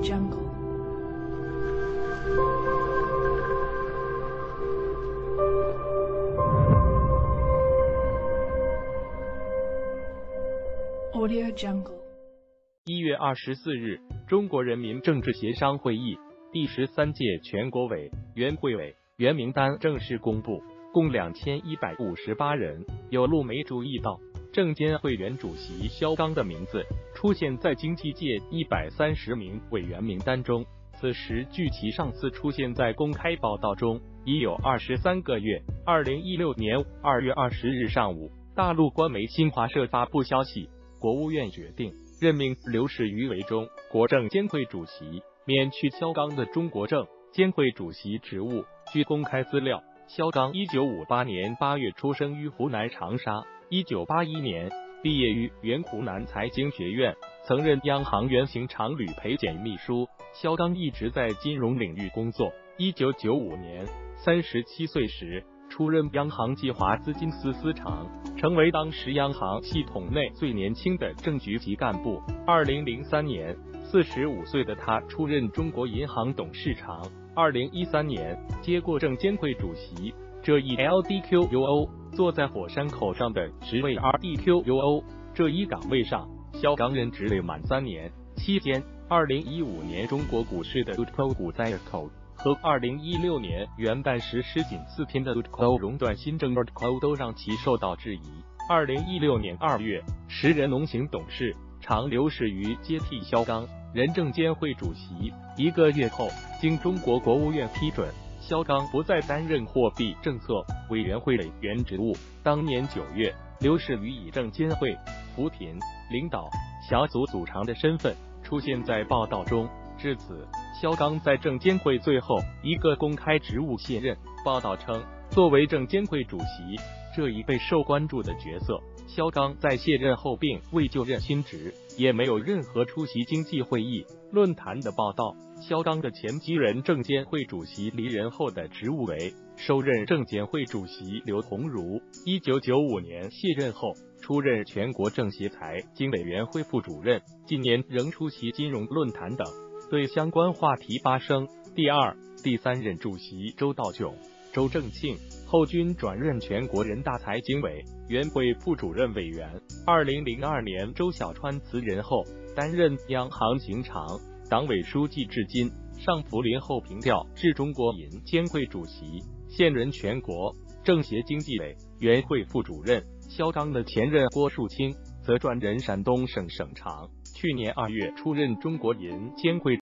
Jungle. Audio Jungle. 1月24日，中国人民政治协商会议第13届全国委员会委员名单正式公布，共2158人。有路媒注意到，证监会原主席肖钢的名字出现在经济界130名委员名单中，此时距其上次出现在公开报道中已有23个月。2016年2月20日上午，大陆官媒新华社发布消息，国务院决定任命刘士余为中国证监会主席，免去肖钢的中国证监会主席职务。据公开资料，肖钢1958年8月出生于湖南长沙，1981年毕业于原湖南财经学院，曾任央行原行常旅陪检秘书。肖钢一直在金融领域工作。1995年37岁时，出任央行计划资金司司长，成为当时央行系统内最年轻的正局级干部。2003年，45岁的他出任中国银行董事长。2013年，接过证监会主席这一 LDQUO 坐在火山口上的职位 RDQUO 这一岗位上，肖钢任职未满3年，期间2015年中国股市的 UDCO 股灾口和2016年元旦时失紧4天的 UDCO 熔断新政 UDCO 都让其受到质疑。2016年2月，时任农行董事长刘士余接替肖钢任证监会主席。1个月后，经中国国务院批准，肖钢不再担任货币政策委员会委员职务。当年9月，刘士余以证监会扶贫领导小组组长的身份出现在报道中。至此，肖钢在证监会最后一个公开职务卸任。报道称，作为证监会主席这一备受关注的角色，肖钢在卸任后并未就任新职，也没有任何出席经济会议论坛的报道。肖钢的前继任证监会主席离任后的职务为收任证监会主席刘鸿儒。1995年卸任后，出任全国政协财经委员会副主任，近年仍出席金融论坛等，对相关话题发声。第2、第3任主席周道炯、周正庆后均转任全国人大财经委员会副主任委员。2002年周小川辞任后，担任央行行长、党委书记至今。上福林后平调至中国银监会主席，现任全国政协经济委员会副主任。肖钢的前任郭树清则转任山东省省长，去年2月出任中国银监会